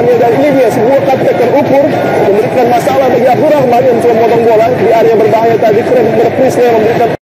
tendangannya, dan ini dia sebuah kata terukur memberikan masalah bagi Abdul Rahman yang coba memotong bola di area berbahaya tadi. Keren berpris yang memberikan